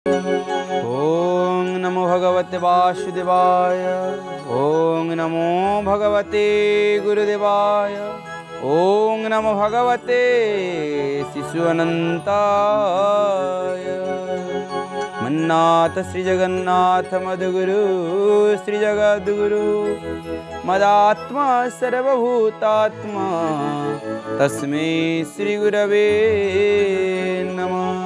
ओम नमो भगवते वासुदेवाय। ओम नमो भगवते गुरुदेवाय। ओम नमो भगवते शिशु अनंताय। मन्नाथ श्री जगन्नाथ मदगुरु श्री जगद्गुरु मदात्मा सर्वभूतात्मा तस्मै श्री गुरवे नमः।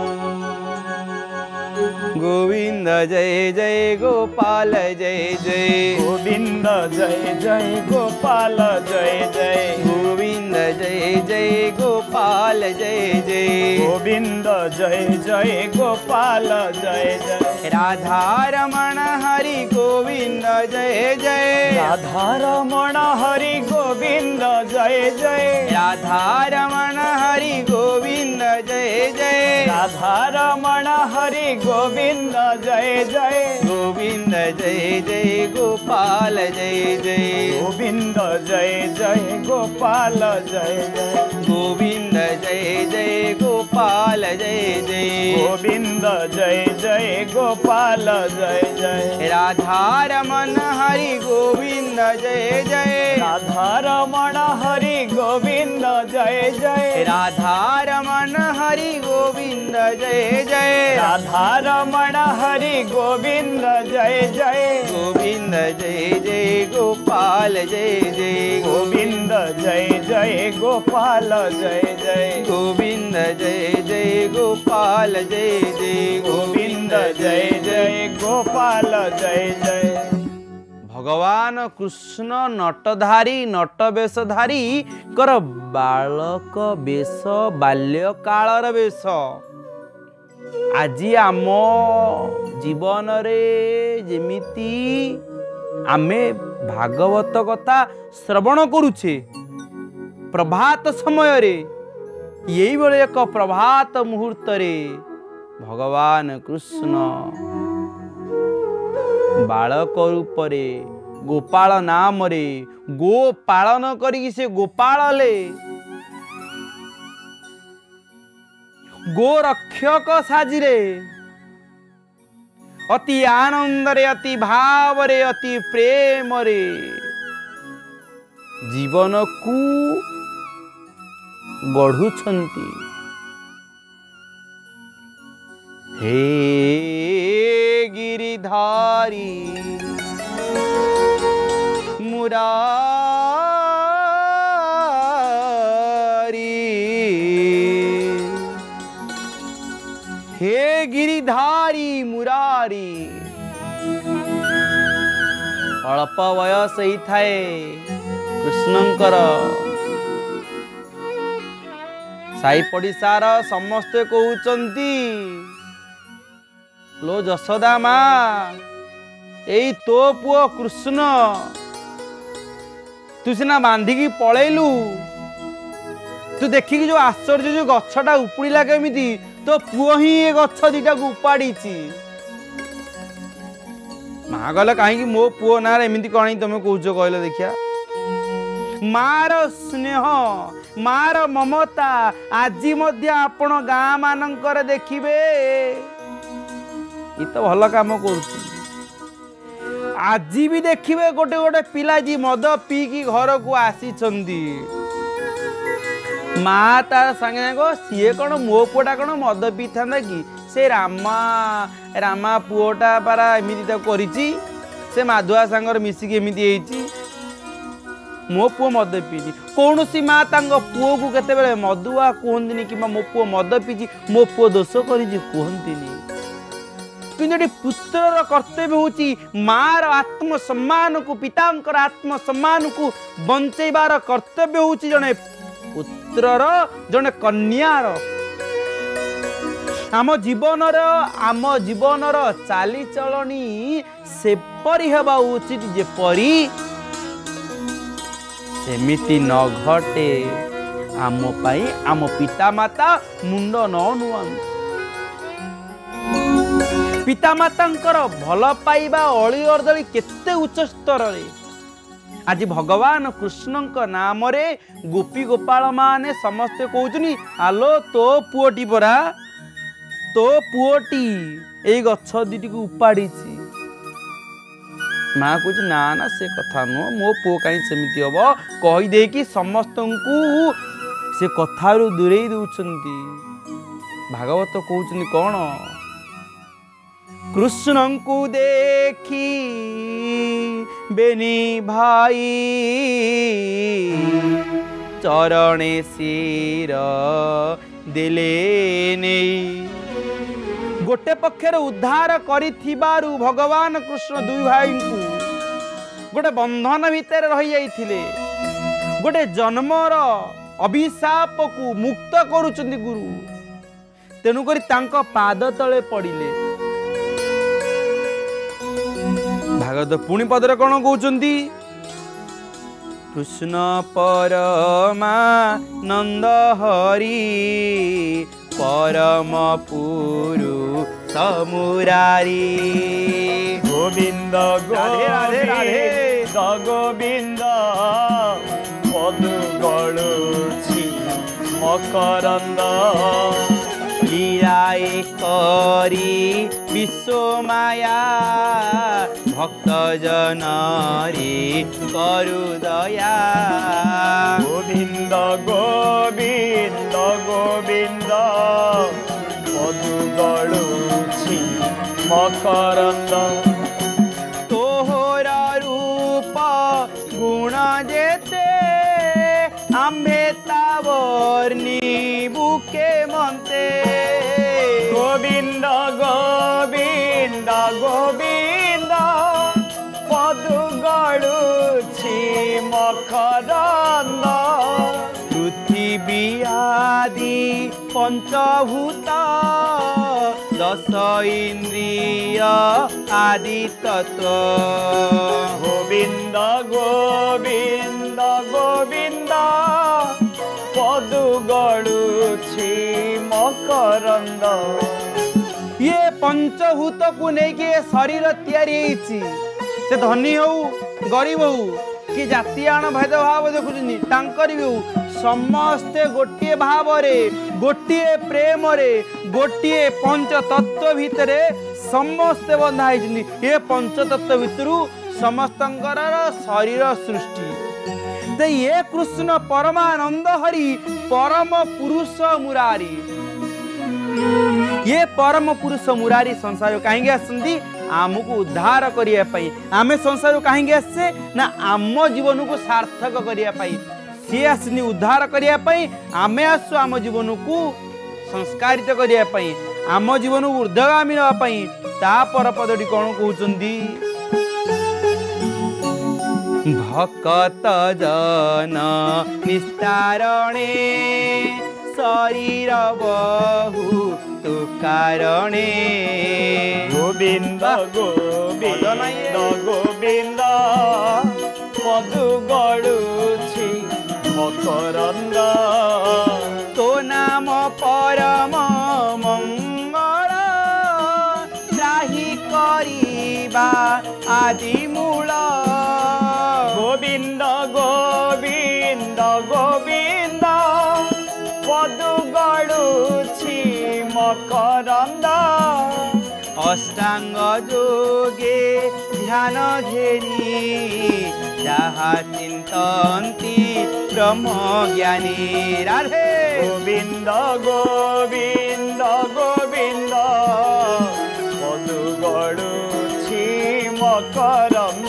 गोविंद जय जय गोपाल जय जय। गोविंद जय जय गोपाल जय जय। गोविंद जय जय गोपाल जय जय। गोविंद जय जय गोपाल जय जय। राधा रमण हरि गोविंद जय जय। राधा रमण हरि गोविंद जय जय। राधा रमण हरि गोविंद जय जय। राधा रमण हरि गोविंद जय जय। गोविंद जय जय गोपाल जय जय। गोविंद जय जय गोपाल जय जय। गोविंद जय जय गोपाल जय जय। गोविंद जय जय गोपाल जय जय। राधा रमण हरि गोविंद जय जय। राधा रमण हरि गोविंद जय जय। राधा रमण हरि गोविंद जय जय। राधा रमण हरि गोविंद जय जय। गोविंद जय जय गोपाल जय जय। गोविंद जय जय गोपाल जय जय। गोविंद जय जय गोपाल जय जय। गोविंद जय जय गोपाल जय जय। भगवान कृष्ण नटधारी नटवेशधारी कर बालक वेश बाल्य कालर वेश। आज आम जीवन रे जेमिति आमे भागवत कथा श्रवण करुछे प्रभात समय रे यही बेले एक प्रभात मुहूर्त रे भगवान कृष्ण बालक रूप रे गोपाल नाम रे गो पालन करी से गोपाल ले गो रक्षक साजिरे अति आनंद रे अति भाव रे अति प्रेम रे जीवन को गढ़ुछंती। हे गिरिधारी मुरारी। हे गिरिधारी मुरारी। अल्प वयस ही थाए कृष्णंकर साई पड़िशार समस्ते कहउचंती लो जशोदा माँ एई तो पुओ कृष्ण तू सिना बांधिकी पलैलु तू देखिकी जो आश्चर्य जो गछटा उपुड़िला केमिति तो पुओ ही ए गछ दिटा को उपाड़ी। माँ कहले कहीं मो पुओ ना एमती कौन तुम कौच कहल देखिया। मार स्नेह मार ममता आज आपण गाँ मानकर देखिबे ये तो भल काम कर। आज भी देखिए गोटे गोटे पिला जी मद पीकी घर को आसी माँ तार संगे सीए कौन मो पुआटा कौन मद पी था कि से रामा पुओटा पारा एमती करी से माधुआ सांगर मिसिकी एमती मो पुओ मद पीची कौन सी माँ पुओ को केते मदुआ कहती कि मो पुओ मद पीची मो पुओ दोष कर कहती कि पुत्रर कर्तव्य होची मार आत्मसम्मान को पितांकर आत्मसम्मान को बंचेबार कर्तव्य होची जने पुत्रर जने कन्यार। आम जीवनर चाली चलनी सेपरी हेबा उचित जेपरी सेमिति न घटे आम पाई आम पिता माता मुंड न नुआंतु। पितामातांकर भल पाइबा अली अर्दली केते उच्च स्तर रे आज भगवान कृष्णंक नाम रे गोपी गोपाल माने समस्ते कहउचनी आलो तो पुओटी परा तो पुओटी एई गछ दुईटी को उपाड़ी माँ कह ना ना से कथा नुह मो पु कहीं सेमती हम कहीदे कि समस्त को से कथारू दूरे दौरान भागवत कहते कौन कृष्ण को देखी बेनी भाई चरणे सिर देले नहीं गोटे पक्षर उद्धार करिथिबारु भगवान कृष्ण दुई भाई को गोटे बंधन भितर रही जाइथिले गोटे जन्मर अभिशाप को मुक्त करुचंदी गुरु तेणुकरी तांको पाद तले पड़िले भागवत पुणी पदरे कौन कहउचंदी कृष्ण परमानंद हरि परम पुरु समुरारी गोविंद गोविंद गोविंद पदु गलुछि मकरंद लीलाए करी विश्व माया भक्त जन रे करु दया गोविंद गोविंद गोविंद पदु गलुछि मकरंद तोहर रूप गुण जेते आम्भे तावर्णी बुके मनते गोविंद गोविंद गोविंद पदु गलुछि मकरंद पृथ्वी आदि पंचभूत दश इंद्रिय आदि तत्व गोविंद गोविंद गोविंद पदु गलुछि मकरंद ये पंचभूत को लेके शरीर तैयारी से धनी हो गरीब हो कि जातीयान भेदभाव देखुनी तांकर भी हो समस्ते गोटे भाव गोटे प्रेम गोटे पंचतत्व भितर समस्ते बंधा ये पंचतत्व भितर समस्तंकर शरीर सृष्टि तो ये कृष्ण परमानंद हरि परम पुरुष मुरारी ये परम पुरुष मुरारी संसार कहीं आसती आमको उद्धार करने आम संसार कहीं आसे ना आम जीवन को सार्थक करने सी आसनी उद्धार करने आम आसु आम जीवन को संस्कारित करने आम जीवन को ऊर्ध्वगामी नापी तापर पदटी कौन कहते भक्त जन निस्तारणे शरीर बहु तु कारणे गोविंद गोविंद गोविंद पदु गलुछि मकरंद तो नाम परम मंगल त्राही करिबा आदि मूल गोविंद गोविंद गोविंद पदु गलुछि मकरंद अष्टांग जोगे ध्यान घेरी जहा चिंतन्ति ब्रह्म ज्ञानी राधे गोविंद गोविंद गोविंद पदु गलुछि मकरंद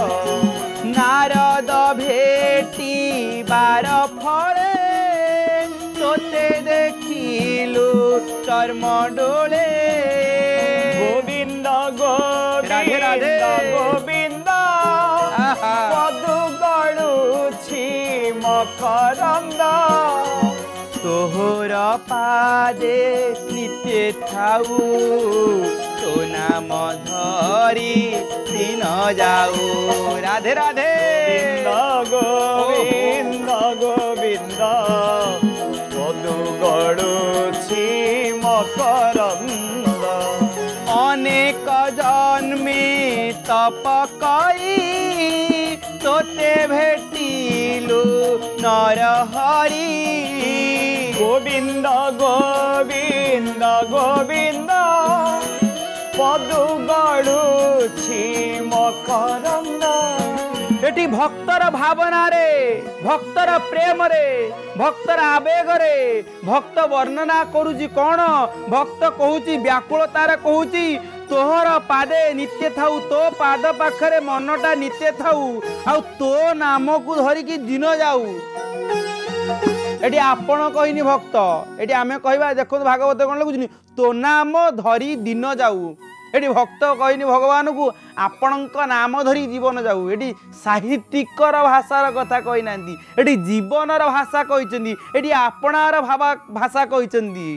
नारद भेटी बार फले तोते देखिलु चर्म डोले गोविंद गोविंद गोविंद पदु गलुछि मकरंद तोहर पादे नित्य थाऊ तो नाम धरी दिन जाऊ राधे राधे गोविंद गोविंद पदु गलुछि मकरंद अनेक जन्मे तप कई तोते भेटिलु नर हरि गोविंद गोविंद गोविंद पदु गड़ुछि मकरंद एटी भक्तर भावना रे भक्तर प्रेम रे भक्तर आवेग रे भक्त वर्णना करूची कौन भक्त कहूची व्याकुलतार कहूची तोहर पादे नित्य थाऊ तो पाद पाखरे मनटा नित्य थाऊ आ तो नाम को धरिकी दिन जाऊ एटी आपण कहनी भक्त एटी आमे कहबा देखो भागवत कौन लगुनी तो नाम धरी दिन जाऊ एटी भक्त कहनी भगवान को आपणक नाम धरी जीवन जाऊ एटी साहित्यिकर भाषार कथा कही ना एटी जीवनर भाषा कहते एटी आपणार भाषा कहते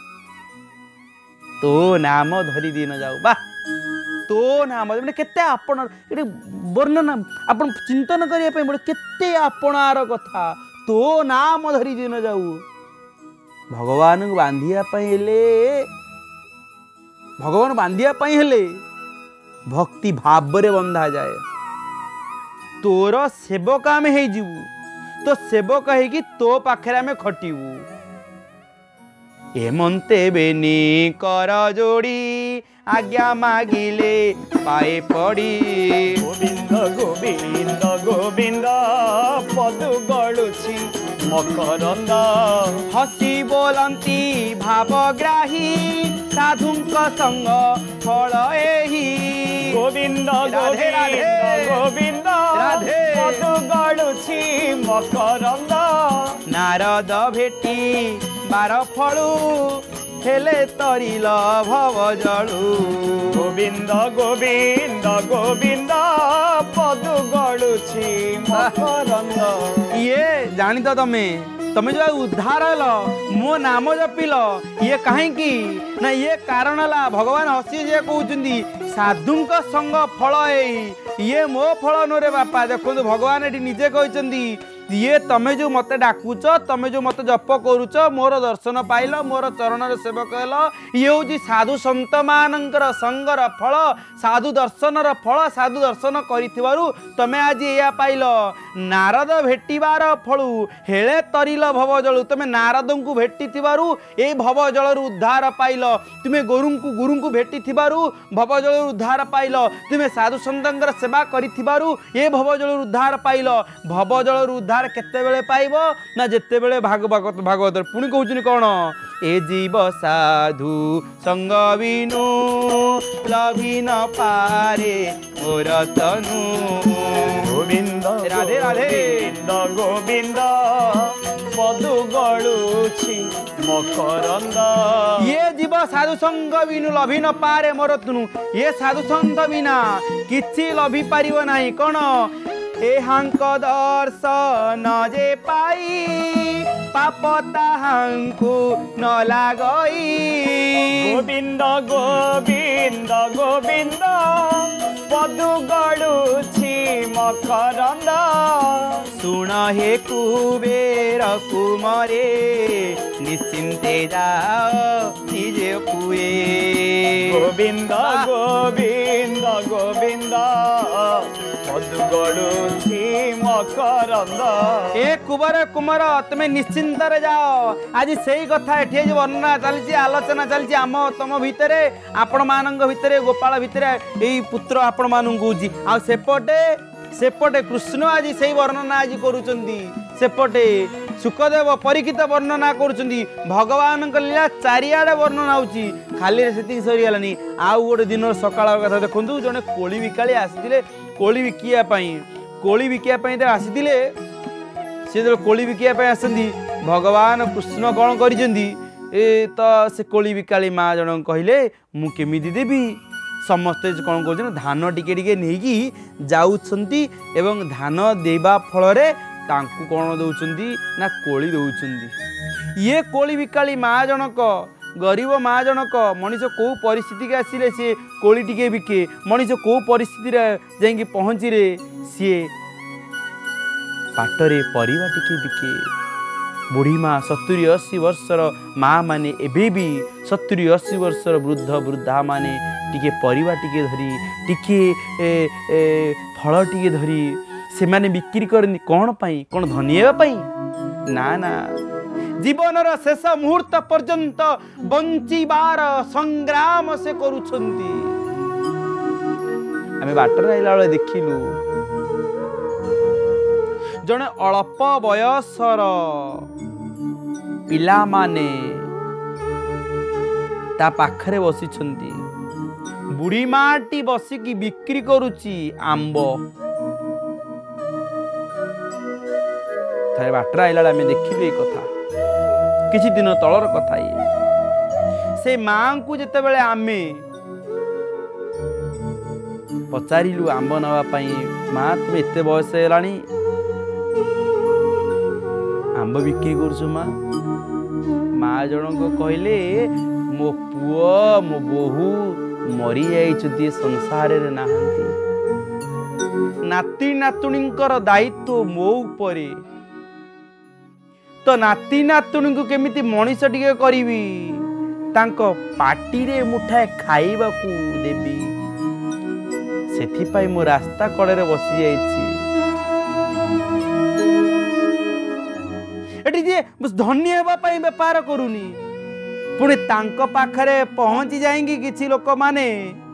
तो नाम धरी दिन जाऊ बा तो नाम मैंने केते आपण एटी वर्णना आपण चिंतन करिया पे बड़े केते आपणार कथा तो नाम धरी दिन जाऊ भगवान को बांधिया हेले भगवान बांधिया हेले भक्ति भाव रे बंधा जाए तोर सेवक आमे हे जीवु तो सेवक है कि तो पाखरे आमे खटिबू एमंते बेनी कर जोड़ी आज्ञा मागिले पाए पड़ी गोविंद गोविंद गोविंद पदु गड़ुछि मकरंद हसी बोलंती भावग्राही साधुंक संग फल एही गोविंद राधे राधे गोविंद राधे पदु गड़ुछि मकरंद नारद भेटी बार फलू हेले तरिल भव जलू गोविंद गोविंद गोविंद पदु गड़ुछि मकरंद ये जानी तो तमे जो उद्धार हल मो नाम जपिल ये कहीं ना ये कारण ला भगवान हसी जे कहउचंदी साधुंक संग फल ये मो फल नो रे बापा देखो भगवान ये निजे कहउचंदी ये तमे जो मते डाकुच तमे जो मते जप करूच मोर दर्शन पाइल मोर चरण सेवक हेल ये हूँ साधु संत मानकर संगर फल साधु दर्शनर फल साधु दर्शन करिथिबारु तमे आज या पाइल नारद भेटिबार फलू हेले तरिल भव जलू तमे नारद को भेटिथिबारु ए भव जल उद्धार पाइल तुमे गुरु को भेटिथिबारु भव जल उद्धार पाइल तुमे साधु संतर सेवा करिथिबारु ए भव जल उद्धार पाइल भव जल उद्धार केते बेले पाइबो ना जेते बेले भागवत पुणी कहउछनी कोन ए जीव साधु संग बिनु लभी न पारे मोर तनु गोविंद राधे राधे गोविंद गोविंद पदु गड़ुछि मकरंद ये जीव साधु संग बिनु लभी न पारे मोर तनु ये साधु संत बिना किछि लभी पारिबो नाही कोन एहांक दर्शन जे पाई पाप ताहांकु न लागई गोविंद गोविंद गोविंद पदु गड़ुछि मकरंद सुन हे कुबेर कुमरे निश्चिंते जाओ निजे कुए गोविंद गोविंद गोविंद पदु गड़ुछि मकरंद ए कुबर कुमार तुम्हें निश्चिंत रे जाओ आज सही कथा एठी जे वर्णना चलछि आलोचना चलछि आम तम भितरे आपण मानंग भितरे गोपाल भितरे एई पुत्र आपण मानंगु जी आ सेपटे कृष्ण आज सही वर्णना आज करूचंदी सेपटे सुखदेव परीक्षित वर्णना करुचंदी भगवान लीला चारिआडे वर्णना होची खाली सेति सरी गलानी आ गोटे दिन सकाळ कथा देखंतु जने कोली विकाली आसीतिले कोली विकिया पई आसीतिले से जो कोली विकिया आसती भगवान कृष्ण कौन करिसेंदी ए तो से कोली विकाली माँ जन कहले मु केमिति देवी समस्ते कौन कर धान टिके टिके नहीं जाउछंती एवं धान देवा फल रे तांकु कौन दौरान ना कोली दौरान ये कोली विकाली माँ जनक गरीब माँ जनक मनीष कौ परिस्थिति के आसिले सी कोली टिके बिके मनीष कौ परिस्थिति जाइए पहुँची रे सी पाटरे परिवा टिके बिके बुढ़ी माँ 70-80 वर्षर माँ माने एबे भी 70-80 वर्षर वृद्ध वृद्धा माने टिके परिवा टिके धरी टिके फल टिके धरी से माने बिक्री करनी कौन पाई कौन धनिया पाई ना ना जीवनर शेष मुहूर्त पर्यंत बंचिबार संग्राम से करुछंती आमे बाटर आइला बेले देखिलु जने अल्प बयसर पिला माने ता पाखरे बसी छंती बुढ़ी माटी बसिकी बिक्री करुची आंब थे बाटर आइला आम देखिलु कथा किछि दिन तलर कथा ये से मां को जिते बेले आमे पचारिलु आंब नवा पाई मां तुम एते बयस हेलानी आंब बिक्री करछु मां जन को कहले मो पुओ मो बोहू मरी जाइछथि संसार रे नाहंती नाती नातुणींकर दायित्व मो उपरे तो नाती नातुणी को केमिति मनीष टिके करिवि तांको पाटी रे मुठाए खाइबाकू देबी सेथि पाई मो रास्ता कड़े रे बसी जाइछि एटी जे धन्य हेबा पाई व्यापार करूनी पुणी तांको पाखरे पहुंची जाएंगी किछि लोक माने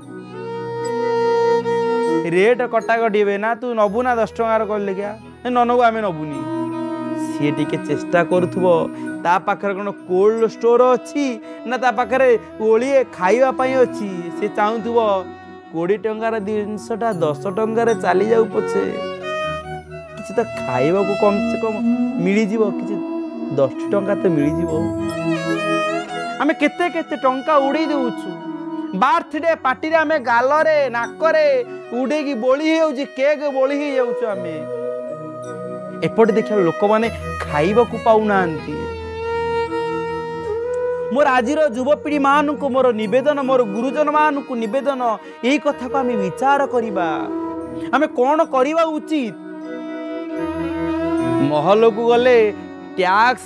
रेट कटाकटी ना तू नबू ना 10 टंकार कहले क्या ननबू आमे नबुनी सी टिके चेष्टा करूथबो ता पाखरे कोन कोल्ड स्टोर अछि ना ता पाखरे ओलिए खाइबा पाई अछि से चाहुथबो 20 टंकार जिनसटा 10 टंकार चली जाऊ पछे किछि तो खाइबा को कम से कम मिली जीवो किछि 10 टंका तो मिली जीवो आमे केते केते टंका उड़े देउछु बर्थडे पार्टी रे आमे गालरे नाकरे उड़े की बोली हेउची केक बोली हे जाउछु आमे एपटे देखिया लोक माने खाइबा को पाउ नांती मोर आजिर युवपीढ़ी मान को मोर निवेदन मोर गुरुजन मान को निवेदन यही कथा को आमे विचार करिबा आमे कोन करिबा उचित महल को गले टैक्स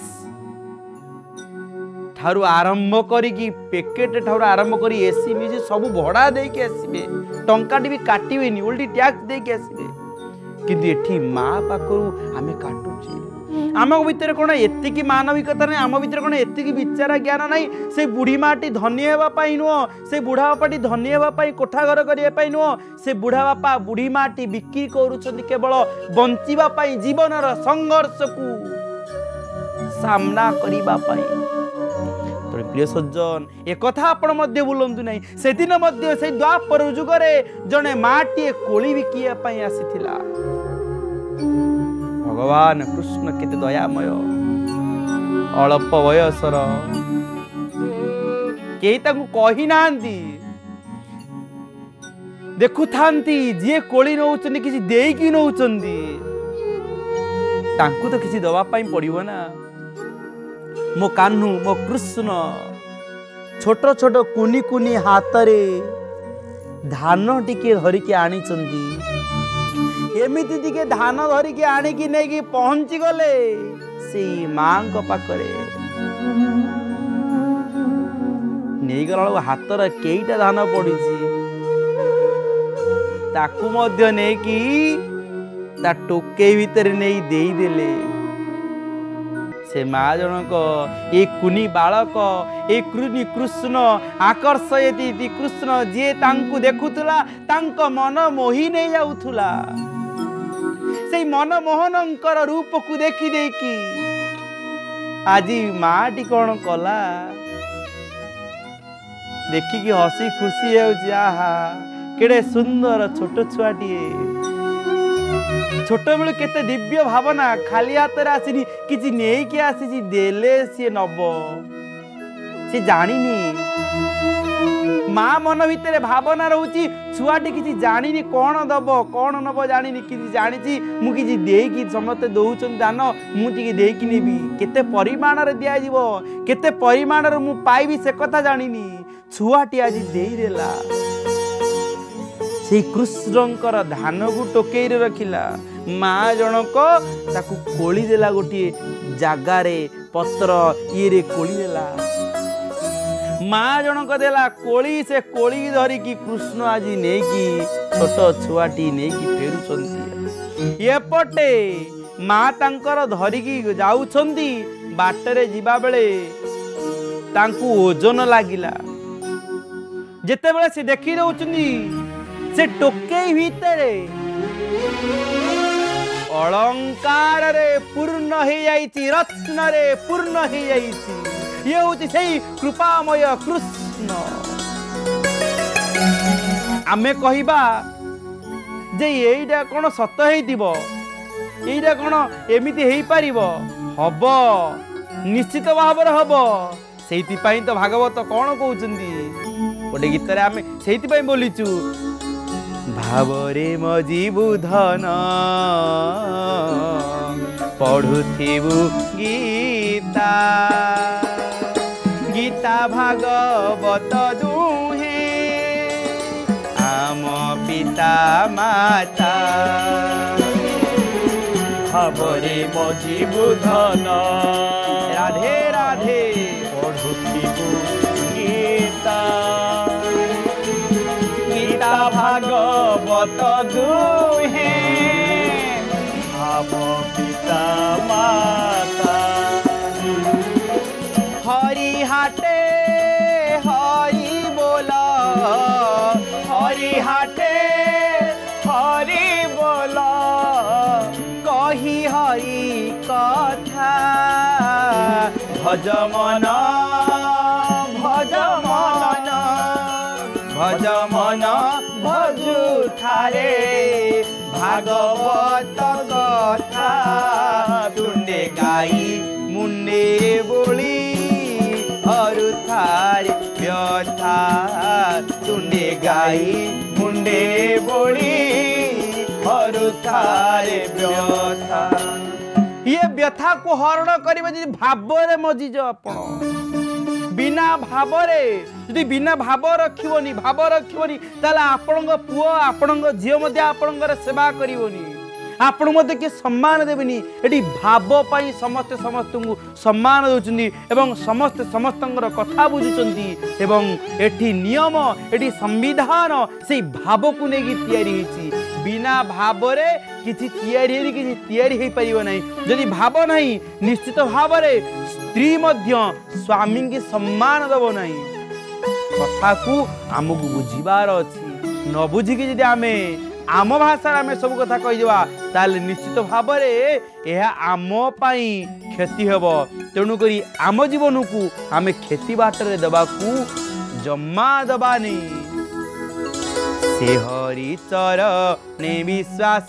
ठारू आरंभ करी पैकेट ठारू आरंभ करी एसी मिजी सब भड़ा दे के आसीबे टंकाटी भी काटिबेनी उल्टी टैक्स दे के आसीबे किंतु एठी मां पाखरु आमे काटुचे आम भितर कौन एति मानविकता नहीं आम भितर कौन एति विचार ज्ञान नहीं से बुढ़ी माटी धनी होगापाई नुह से बुढ़ा बापाटी धनी होगापाई कोठा घर करने नुह से बुढ़ा बापा बुढ़ी माटी बिक्री करुछंती केवल बंचिबापाई जीवनर संघर्ष को सामना करिबा पाई प्रिय सज्जन एक कथा आपण मध्य भूलंतु नहीं से दिन मध्य से द्वापर जुगरे जने माटी कोली बिकिया पाई आसीथिला भगवान कृष्ण केते दयामय अल्प बयसर केही ताकू कही नांती देखु थांती जे कोली नउचंदी किछि देई नउचंदी तांकू तो किछि दवा पाई पड़िबो ना मो कान्हू मो कृष्ण छोट छोट कुनी कुनी हाथ रे धान टिके धरिके आनी चंदी एमिति टिके धान धरिके आनिकी नेकी पहुंची गले से मां को पाखरे नहीं गला हाथर केईटा धान पड़ी ताकू मध्य नेकी ता टोके भीतर नहीं देई देले से माँ जनक ये कुनी बालक ये कुनी कृष्ण आकर्षयति कृष्ण जे तांकु देखुतला तांको मन मोही नहीं जाउथुला से मन मोहनंकर रूप को देखी देखी आजी माटी कौन कला देखिकी हसी खुशी आहा केड़े सुंदर छोट छुआटीए छोट बेलू केते दिव्य भावना खाली हाथ रे आसीनी किछि नेई के आसी देले सी नब सी जानिनी मां मन भितर भावना रहउची छुआटी किछि जानिनी कोन दब कोन नब जानिनी किछि जानिची मु किछि देई कि समते दउचन दान मु टिके देई कि नेबी केते परिमाण रे दिया जीवो केते परिमाण रे मु पाइबी से कथा जानिनी छुआटी आज देई देला से कृष्णकर धान को टोकई रखिला माँ जनक ताकू कोली देला गोटे जगारे पत्र ये कोली देला माँ जनक देला कोली से कोली धरिकी कृष्ण आज नेकी छोट छुआटी नेकी फेरुछंती एपटे माँ तांकर धरिकी जाउछंती बाटरे जिबा बेले तांकू ओजन लागिला जेते बेले से देखि रहउछंती से टोकेई भितरे अलंकार रे पूर्ण हो जाइछि, रत्न रे पूर्ण हो जाइछि। ये होछि सेई कृपामय कृष्ण। आमे कहिबा जे एइडा कोन सत हेइतिबो, एइडा कोन एमिति हेइ पारिबो? हबो, निश्चित भाବରେ हबो। सेइति पई तो भागवत कोन कहउचंदी गोटे गीत रे आमे सेइति पई बोलिचु, भावरे मजीबु धन पढ़ुथिबु गीता, गीता भागवत दुहे आम पिता माता। भावरे मजीबु धन राधे राधे पढ़ुथिबु गीता, गीता भागवत दुहे आम पिता माता। हरि हाटे हरि बोला, हरि हाटे हरि बोला, कही हरि कथा भज मन भज मन भज मन भजु थारे भागवत कथा। तुंडे गाई मुंडे बोली हरु थारे व्यथा, तुंडे गाई मुंडे बोली हरु थारे व्यथा। ये व्यथा को हरण करिबे जे भावरे मजिज आपण, बिना भावरे यदि बिना भाव रखिबोनी, भाव रखिबोनी ताले आपणक पुओ आपणक झियो मध्ये आपणकर सेवा करिवोनी, आपण मध्ये के सम्मान देबेनी। एटी भाव पई समस्त समस्तଙ୍କୁ सम्मान दउचंदी एवं समस्त समस्तंकर कथा बुझुचंदी एवं एटी नियम एटी संविधान से भाव को नेकी तयारी हिची। बिना भावरे किछि तयारी किछि तयारी हे परिबो नै। जदि भाव नाही निश्चित भावरे स्त्री मध्य स्वामी की सम्मान दबो नै। कथा को आमको बुझिबार अछि, न बुझिकी जदि आमे आम भाषा आम सब कथा कहीदेवा ताले निश्चित भावरे यह आम पाई क्षति हेब। तेणुकरी आम जीवन को आम क्षति बाटरे देवाकू जम्मा दबानी। से हरि चरणे विश्वास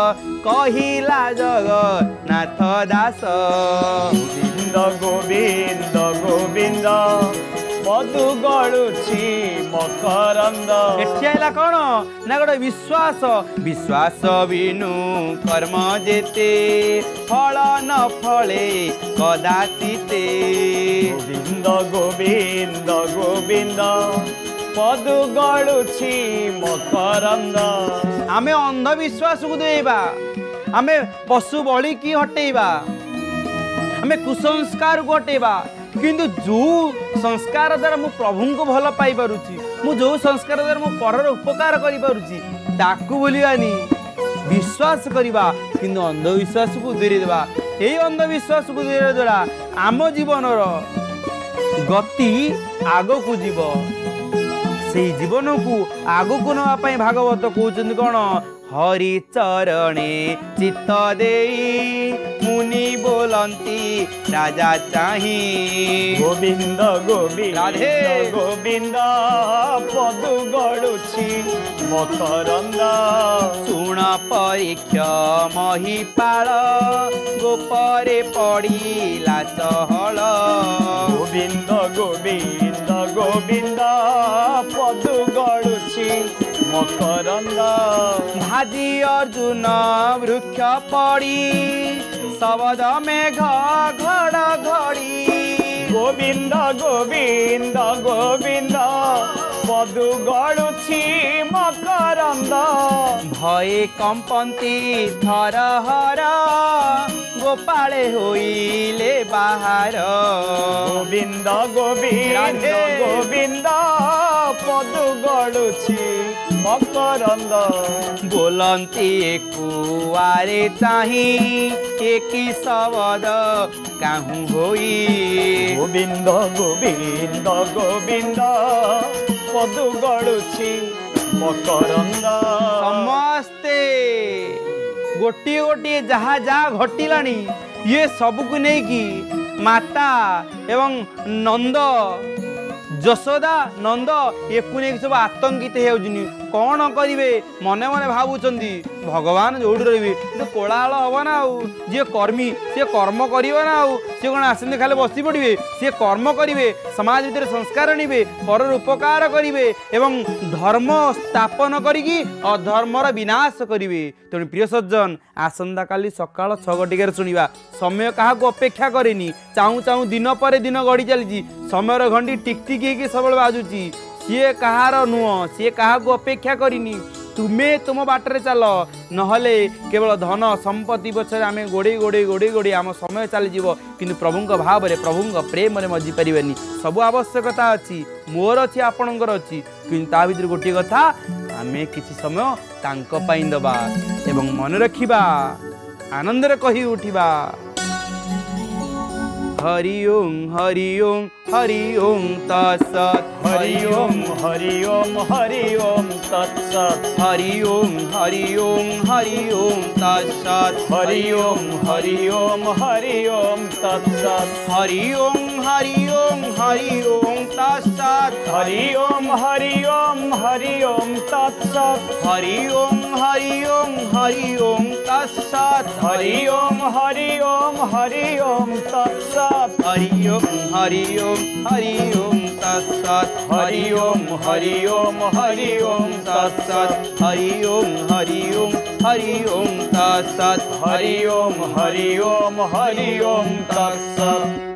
कहिला जगन्नाथ दास। गोविंद गोविंद गोविंद मधु गड़ुछि मकरंद। एठी आइला कौन ना गोटे विश्वास, विश्वास बिनु कर्म जेते फल न फले कदाचिते। गोविंद गोविंद गोविंद मधु गड़ुछि मकरंद। आमे अंधविश्वास को देबा, आमे पशु बलि की हटेबा, आमे कुसंस्कार को हटेबा। किंतु जो संस्कार द्वारा मु प्रभु को भल पाई पारुची, मु जो संस्कार द्वारा मु परर उपकार करि पारुची ताकू बोलिबानी, विश्वास करिबा। किंतु अंधविश्वास को दूरी देबा। एई अंधविश्वास को दूरी द्वारा आम जीवनर गति आगो को जीव। से जीवन को आगो को नवा पाई भागवत कहउछन कोन, हरि चरणे चित्त देई मुनि बोलंती राजा चाही। गोविंद गोविंद राधे गोविंद पदु गड़ुछि मकरंद। सुण परीक्षा महिपाल गोपरे पड़िला चहल। गोविंद गोविंद गोविंद पदु गड़ुछि मकरंद। भाजी अर्जुन वृक्ष पड़ी शबद मेघ घड़घड़ी। गोविंद गोविंद गोविंद पदु गड़ुछि मकरंद। भय कंपंती थरहर गोपाले होइले बाहर। गोविंद गोविंद गोविंद पदु गड़ुछि मकरंद। बोलंती कुआरे चाही एक शबद काहू होई। गोविंद गोविंद गोविंद पदु गड़ुछि मकरंद समस्ते गोटे गोटे जहा जहा घटिलानी ये सबको नहीं कि माता एवं नंद यशोदा नंद एकु नहीं सब आतंकित होनी कौन करेंगे मने मने भावुंट भगवान जोड़ी रही तो कोलाहल हम ना जी कर्मी सी कर्म कर ना सी कौन आसते खाली बसी पड़े सी कर्म करेंगे समाज भीतर संस्कार आनबे पर उपकार करेंगे एवं धर्म स्थापन करी अधर्मर विनाश करेंगे तेणु प्रिय सज्जन आसंता काली सकाल 6 घटिकार शुणा समय क्या अपेक्षा करेनि चाहू चाहू दिन पर दिन गड़ी चली समय घंटी टिक टिक सब बाजुची सी कहार नुह सी क्या अपेक्षा करनी तुम्हें तुम बाटर चल नहले केवल धन संपत्ति पछरे आम गोड़े गोड़े गोड़े गोड़े आम समय चलीज कि प्रभु भाव में प्रभु प्रेम मजी पारे सब आवश्यकता अच्छी मोर अच्छी आपणकर अच्छी कि भर गोटे कथा आम किसी समय तांको दबा एवं मन रखिबा आनंद कही उठिबा हरि ओम हरि ओम हरि ओम तत्सत् हरि ओम हरि ओम हरि ओम तत्सत् हरि ओम हरि ओम हरि ओम तत्सत् हरि ओम हरि ओम हरि ओम तत्सत् हरि ओम हरि ओम हरि ओम तत्सत् हरि ओम हरि ओम हरि ओम तत्सत् हरि ओम हरि ओम हरि ओम तत्सत् हरि ओम हरि ओम हरि ओम तत्सत् हरि ओम हरि ओम हरि ओम तत्सत् हरि ओम हरि ओम हरि ओम तत्सत् हरि ओम हरि ओम हरि ओम तत्सत् हरि ओम हरि ओम हरि ओम तत्सत्।